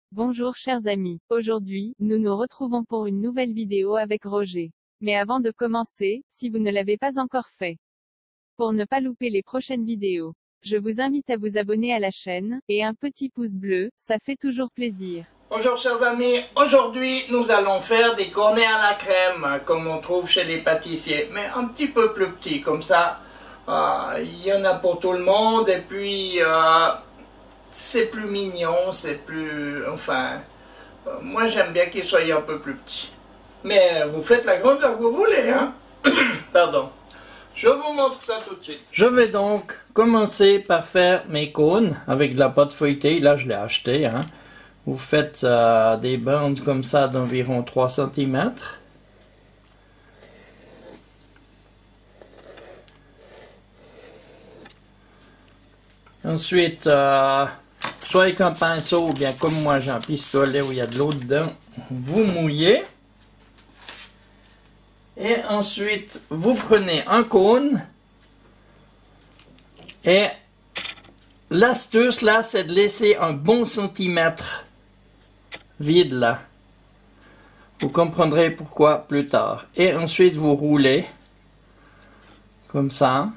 Bonjour chers amis, aujourd'hui, nous nous retrouvons pour une nouvelle vidéo avec Roger. Mais avant de commencer, si vous ne l'avez pas encore fait, pour ne pas louper les prochaines vidéos, je vous invite à vous abonner à la chaîne, et un petit pouce bleu, ça fait toujours plaisir. Bonjour chers amis, aujourd'hui nous allons faire des cornets à la crème, comme on trouve chez les pâtissiers, mais un petit peu plus petits, comme ça, il y en a pour tout le monde, et puis c'est plus mignon, c'est plus... enfin, moi j'aime bien qu'ils soient un peu plus petits. Mais vous faites la grandeur que vous voulez, hein. Pardon. Je vous montre ça tout de suite. Je vais donc commencer par faire mes cônes avec de la pâte feuilletée. Là, je l'ai acheté, hein. Vous faites des bandes comme ça d'environ 3 cm. Ensuite, soit avec un pinceau ou bien comme moi j'ai un pistolet où il y a de l'eau dedans, vous mouillez. Et ensuite, vous prenez un cône. Et l'astuce là, c'est de laisser un bon centimètre vide là. Vous comprendrez pourquoi plus tard. Et ensuite, vous roulez comme ça.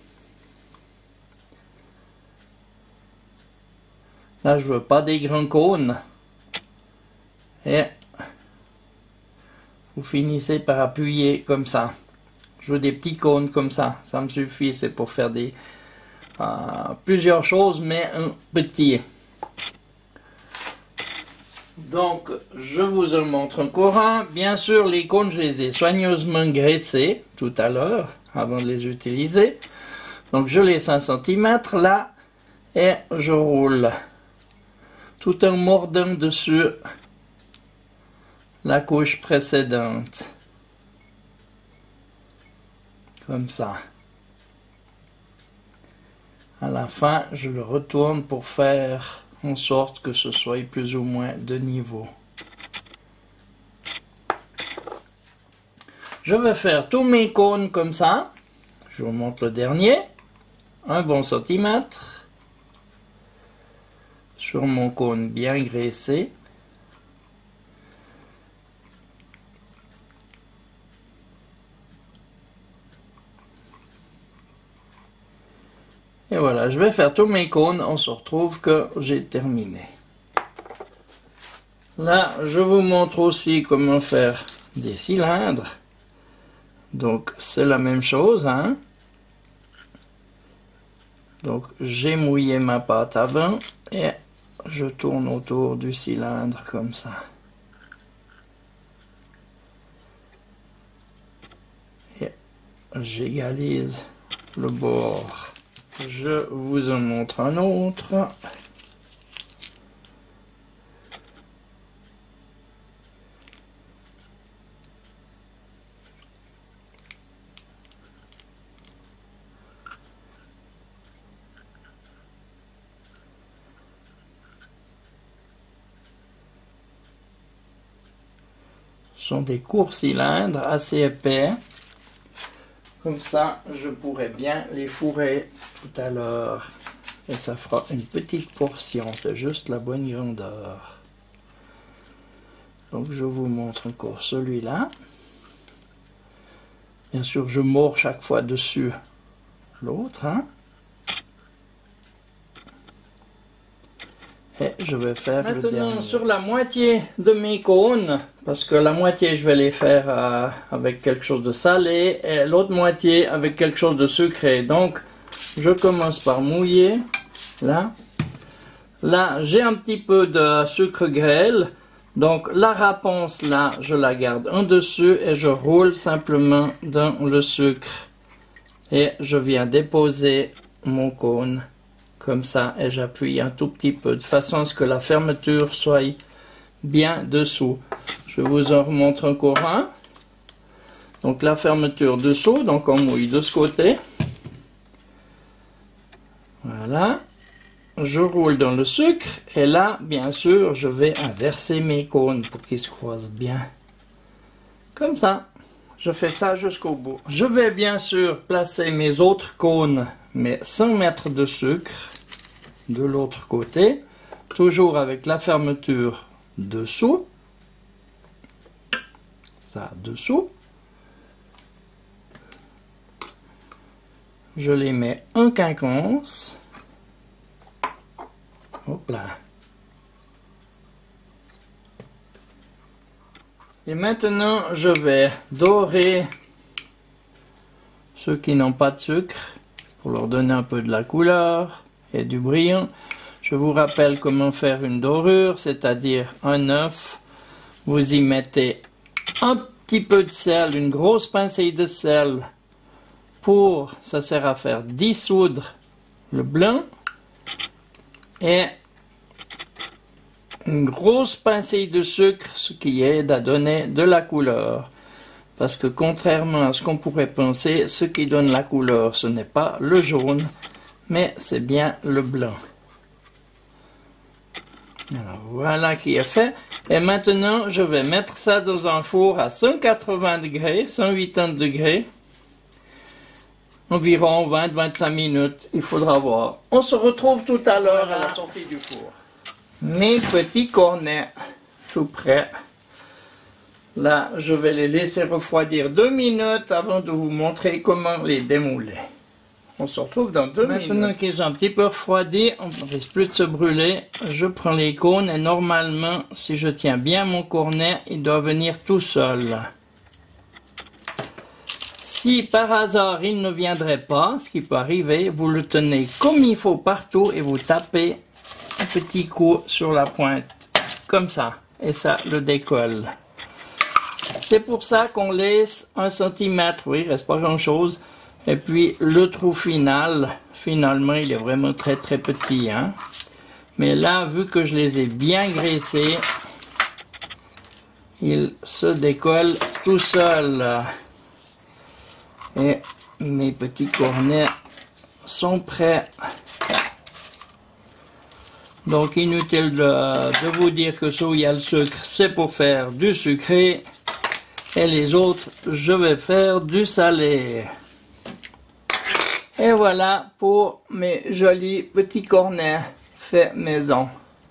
Là, je veux pas des grands cônes. Et vous finissez par appuyer comme ça. Je veux des petits cônes comme ça. Ça me suffit, c'est pour faire des plusieurs choses, mais un petit. Donc, je vous en montre encore un. Bien sûr, les cônes, je les ai soigneusement graissés tout à l'heure, avant de les utiliser. Donc, je laisse 1 cm là, et je roule. Tout en mordant dessus la couche précédente. Comme ça. À la fin, je le retourne pour faire en sorte que ce soit plus ou moins de niveau. Je vais faire tous mes cônes comme ça. Je vous montre le dernier. Un bon centimètre. Sur mon cône bien graissé. Et voilà, je vais faire tous mes cônes, on se retrouve que j'ai terminé. Là, je vous montre aussi comment faire des cylindres. Donc, c'est la même chose, hein. Donc, j'ai mouillé ma pâte avant et je tourne autour du cylindre comme ça. Et j'égalise le bord. Je vous en montre un autre. Ce sont des courts cylindres assez épais. Comme ça, je pourrais bien les fourrer tout à l'heure. Et ça fera une petite portion, c'est juste la bonne grandeur. Donc je vous montre encore celui-là. Bien sûr, je mords chaque fois dessus l'autre, hein. Et je vais faire le dernier. Maintenant, sur la moitié de mes cônes, parce que la moitié, je vais les faire avec quelque chose de salé, et l'autre moitié avec quelque chose de sucré. Donc, je commence par mouiller, là. Là, j'ai un petit peu de sucre grêle. Donc, la réponse, là, je la garde en dessus et je roule simplement dans le sucre. Et je viens déposer mon cône. Comme ça, et j'appuie un tout petit peu, de façon à ce que la fermeture soit bien dessous. Je vous en remontre encore un. Donc la fermeture dessous, donc on mouille de ce côté. Voilà. Je roule dans le sucre, et là, bien sûr, je vais inverser mes cônes pour qu'ils se croisent bien. Comme ça. Je fais ça jusqu'au bout. Je vais bien sûr placer mes autres cônes, mais sans mettre de sucre, de l'autre côté. toujours avec la fermeture dessous. Ça dessous. Je les mets en quinconce. Hop là. Et maintenant, je vais dorer ceux qui n'ont pas de sucre pour leur donner un peu de la couleur et du brillant. Je vous rappelle comment faire une dorure, c'est-à-dire un œuf. Vous y mettez un petit peu de sel, une grosse pincée de sel ça sert à faire dissoudre le blanc, et une grosse pincée de sucre, ce qui aide à donner de la couleur. Parce que contrairement à ce qu'on pourrait penser, ce qui donne la couleur, ce n'est pas le jaune, mais c'est bien le blanc. Alors, voilà qui est fait. Et maintenant, je vais mettre ça dans un four à 180 degrés, 180 degrés. Environ 20-25 minutes, il faudra voir. On se retrouve tout à l'heure à la sortie du four. Mes petits cornets, tout prêts. Là, je vais les laisser refroidir 2 minutes avant de vous montrer comment les démouler. On se retrouve dans 2 minutes. Maintenant qu'ils ont un petit peu refroidi, on ne risque plus de se brûler. Je prends les cônes et normalement, si je tiens bien mon cornet, il doit venir tout seul. Si par hasard il ne viendrait pas, ce qui peut arriver, vous le tenez comme il faut partout et vous tapez un petit coup sur la pointe, comme ça, et ça le décolle. C'est pour ça qu'on laisse 1 cm, oui, il reste pas grand chose, et puis le trou final, finalement il est vraiment très petit, hein. Mais là, vu que je les ai bien graissés, il se décolle tout seul. Et mes petits cornets sont prêts. Donc inutile de vous dire que ça où il y a le sucre, c'est pour faire du sucré. Et les autres, je vais faire du salé. Et voilà pour mes jolis petits cornets faits maison.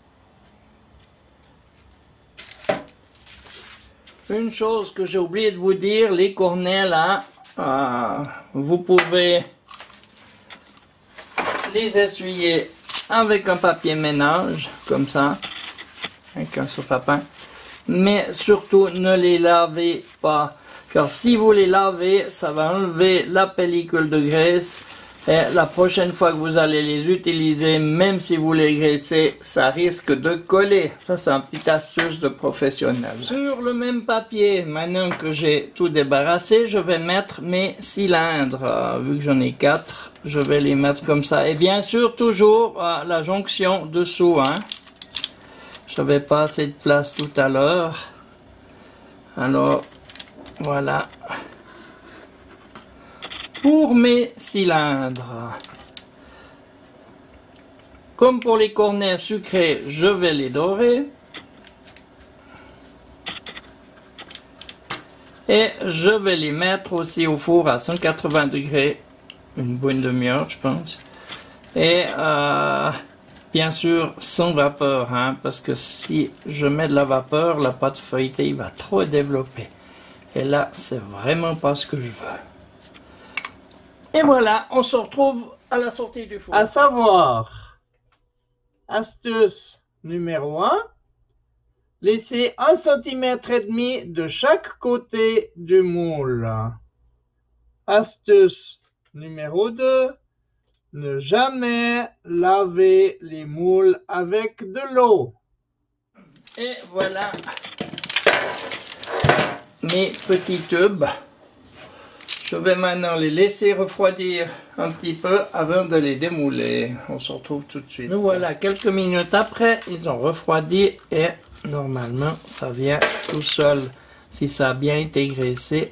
Une chose que j'ai oublié de vous dire, les cornets là, vous pouvez les essuyer avec un papier ménage, comme ça, avec un sofa-pain. Mais surtout, ne les lavez pas, car si vous les lavez, ça va enlever la pellicule de graisse. Et la prochaine fois que vous allez les utiliser, même si vous les graissez, ça risque de coller. Ça, c'est un petit astuce de professionnel. Sur le même papier, maintenant que j'ai tout débarrassé, je vais mettre mes cylindres. Vu que j'en ai 4, je vais les mettre comme ça. Et bien sûr, toujours la jonction dessous. Hein. Je n'avais pas assez de place tout à l'heure. Alors, voilà. Pour mes cylindres, comme pour les cornets sucrés, je vais les dorer. Et je vais les mettre aussi au four à 180 degrés, une bonne demi-heure je pense. Et bien sûr sans vapeur, hein, parce que si je mets de la vapeur, la pâte feuilletée va trop développer. Et là, c'est vraiment pas ce que je veux. Et voilà, on se retrouve à la sortie du four. À savoir, astuce numéro 1, laissez 1,5 cm de chaque côté du moule. Astuce numéro 2, ne jamais laver les moules avec de l'eau. Et voilà mes petits tubes. Je vais maintenant les laisser refroidir un petit peu avant de les démouler. On se retrouve tout de suite. Nous voilà, quelques minutes après, ils ont refroidi et normalement, ça vient tout seul si ça a bien été graissé.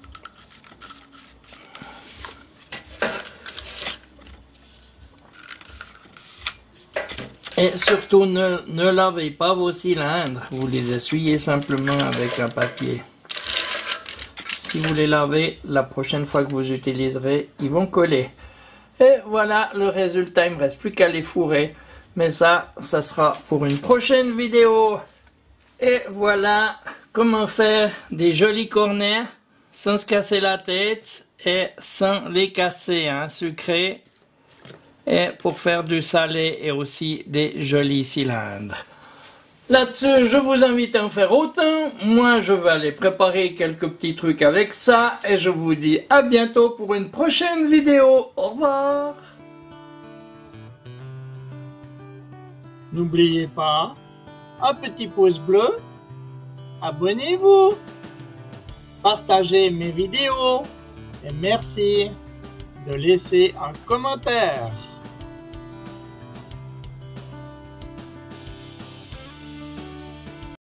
Et surtout, ne lavez pas vos cylindres. Vous les essuyez simplement avec un papier. Si vous les lavez, la prochaine fois que vous utiliserez, ils vont coller. Et voilà le résultat, il ne me reste plus qu'à les fourrer. Mais ça sera pour une prochaine vidéo. Et voilà comment faire des jolis cornets sans se casser la tête et sans les casser, hein, sucrés. Et pour faire du salé et aussi des jolis cylindres. Là-dessus, je vous invite à en faire autant. Moi, je vais aller préparer quelques petits trucs avec ça. Et je vous dis à bientôt pour une prochaine vidéo. Au revoir. N'oubliez pas, un petit pouce bleu. Abonnez-vous. Partagez mes vidéos. Et merci de laisser un commentaire.